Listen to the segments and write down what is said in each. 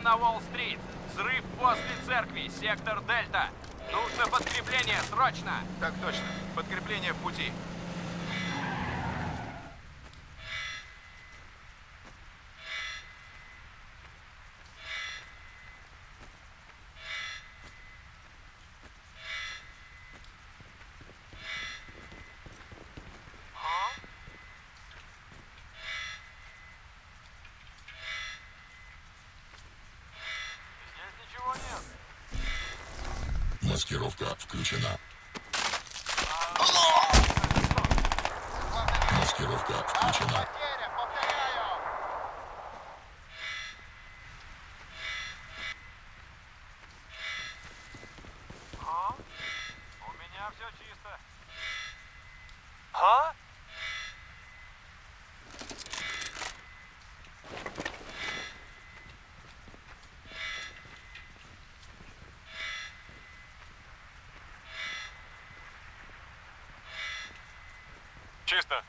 на Уолл-стрит. Взрыв после церкви, сектор Дельта. Нужно подкрепление, срочно! Так точно. Подкрепление в пути. Маскировка включена. Маскировка включена. У меня все чисто. А? Чисто.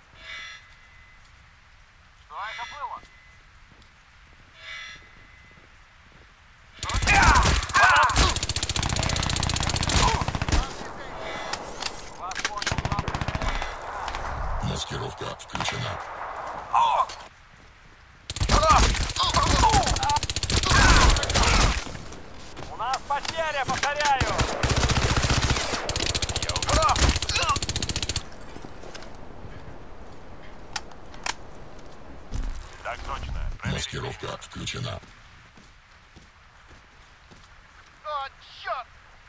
Что это было? Маскировка включена. У нас потеря, повторяю! Так точно. Маскировка включена. О, черт!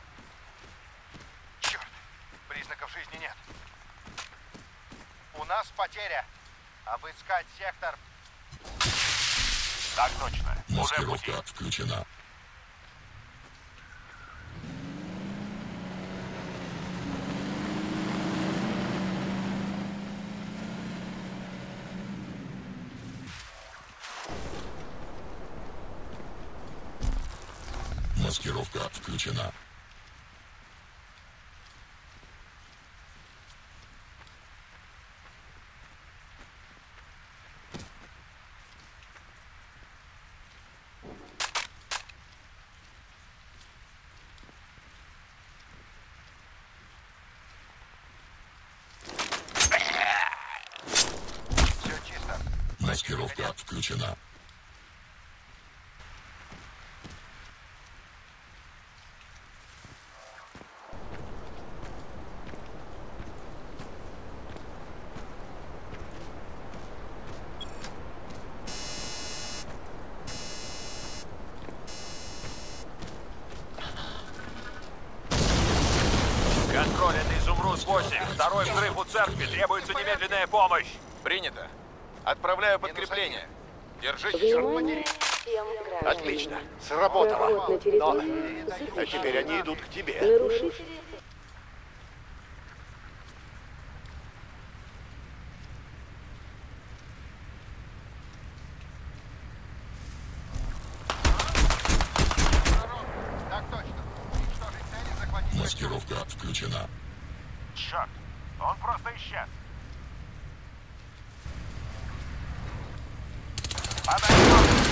Черт! Признаков жизни нет. У нас потеря. Обыскать сектор. Так точно. Уже в пути. Маскировка включена. Маскировка включена. Все чисто. Маскировка включена. Контроль, это Изумруд-8. Второй взрыв у церкви. Требуется немедленная помощь. Принято. Отправляю подкрепление. Держите, черт Внимание, подери. всем гражданам. Отлично. Сработало. Проход на Но... территорию А запрещен. теперь они идут к тебе. Нарушители Так точно. Уничтожить цели, захватить... Маскировка включена. Черт. Он просто исчез. Подойдем.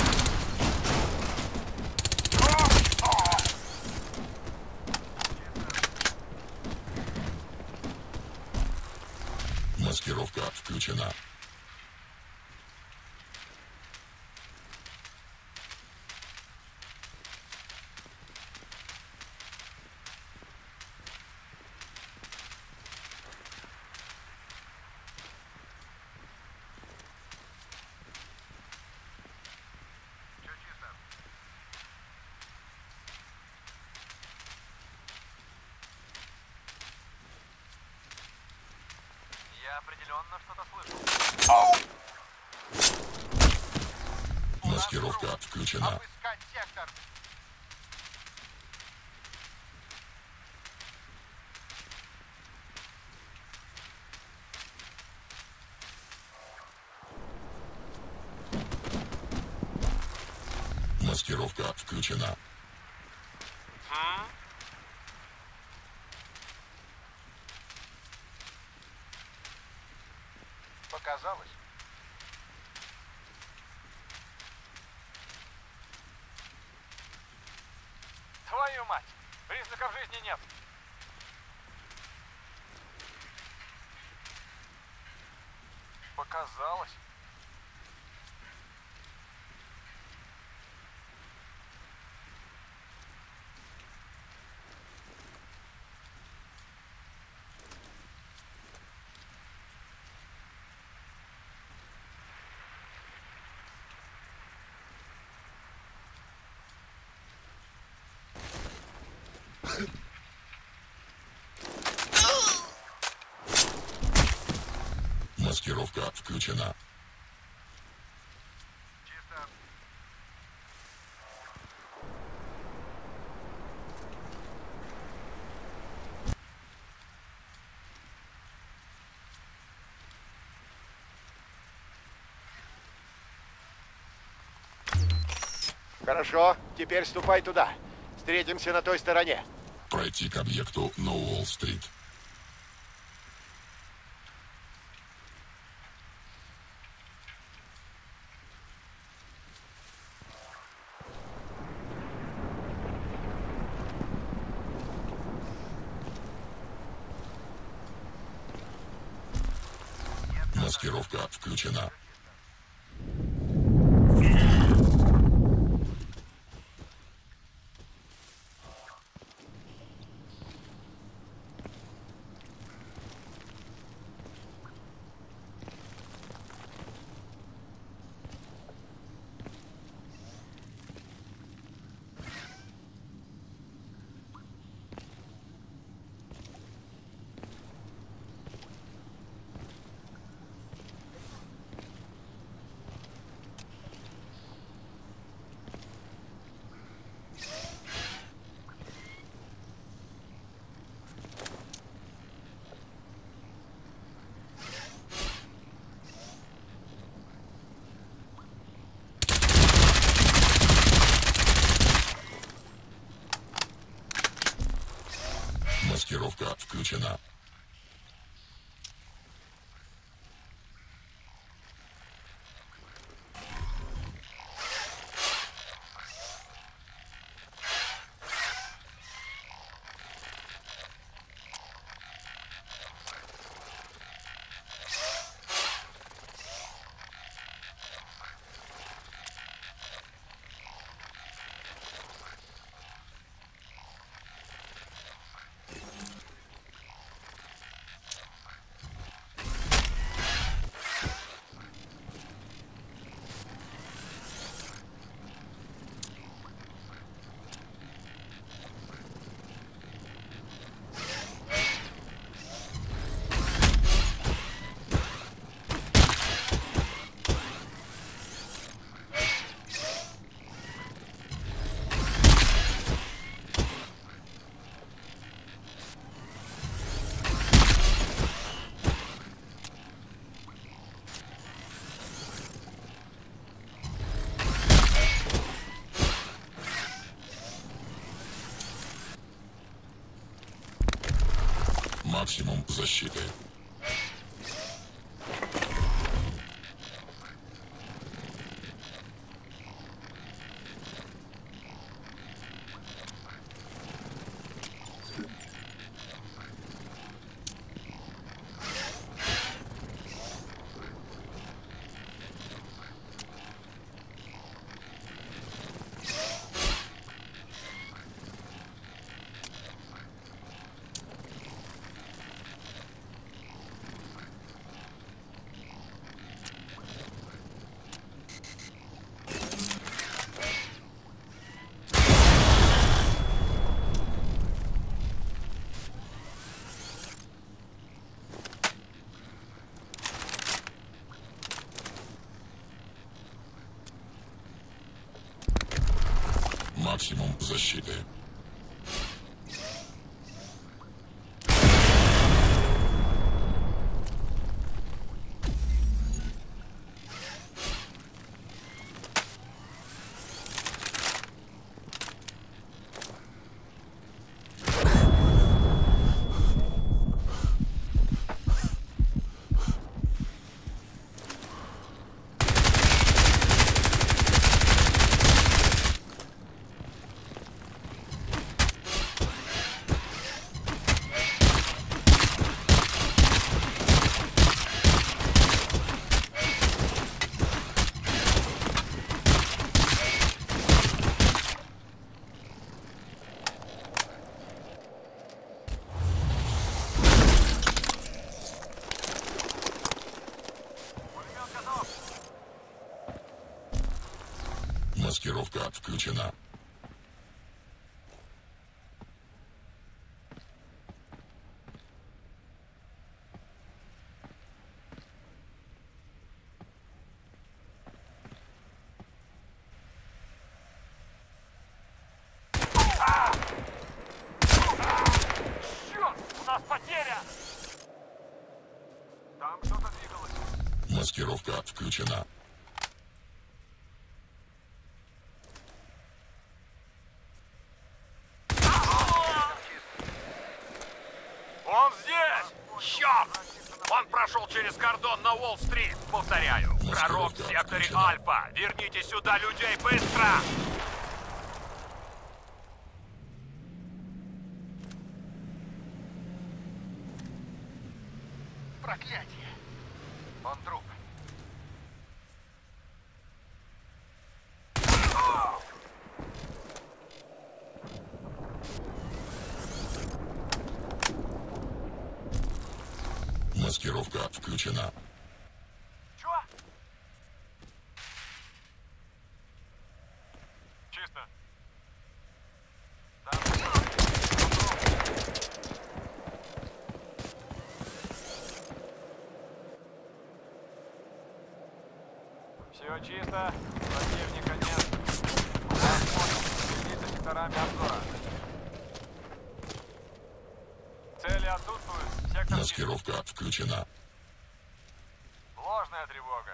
Маскировка включена. Я определенно что-то слышу. Маскировка включена. Обыскать сектор. Маскировка включена. Показалось. Твою мать! Признаков жизни нет. Показалось. Маскировка включена. Чисто. Хорошо, теперь ступай туда. Встретимся на той стороне. Пройти к объекту на Уолл-стрит. Маскировка включена. Маскировка включена. Максимум защиты. Максимум защиты. Маскировка включена. Черт! У нас потеря! Там кто-то двигалось. Маскировка включена. Он здесь! Черт! Он прошел через кордон на Уолл-стрит. Повторяю, пророк в секторе Альфа. Верните сюда людей быстро! Проклятие! Он труп. Маскировка включена. Чё? Чисто. Там. Все чисто. Противника нет. Возможно, следите секторами обзора. Цели отсутствуют. Сектор чист. Маскировка включена. Ложная тревога.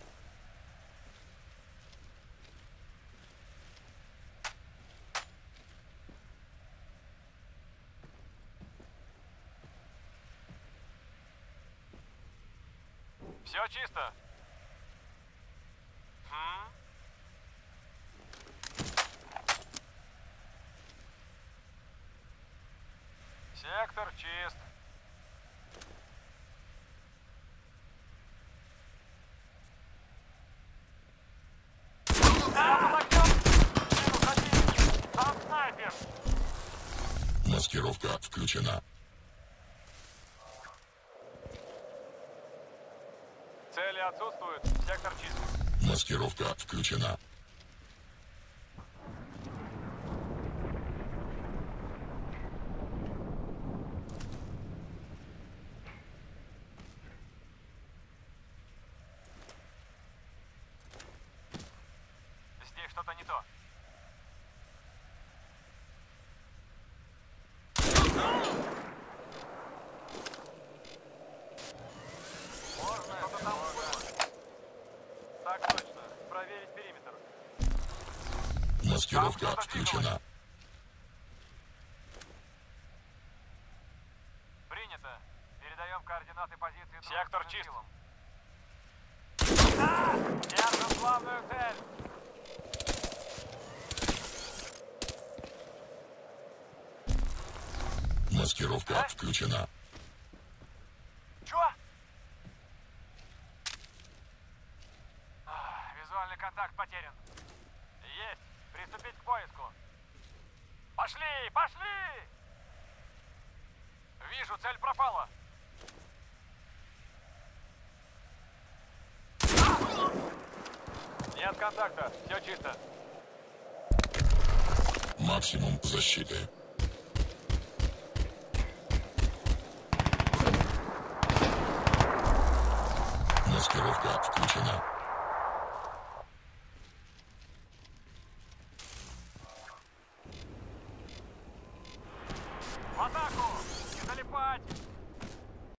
Все чисто. Сектор чист. Там снайпер! Маскировка включена. Цели отсутствуют. Сектор чист. Маскировка включена. Здесь что-то не то. Можно что-то там было. Так точно. Проверить периметр. Маскировка Там кто-то включена. Принято. Передаем координаты позиции. Сектор чист. Держим главную цель. Маскировка включена. Чё? Визуальный контакт потерян. Есть. Приступить к поиску. Пошли! Пошли! Вижу, цель пропала. Нет контакта. Все чисто. Максимум защиты. Маскировка включена.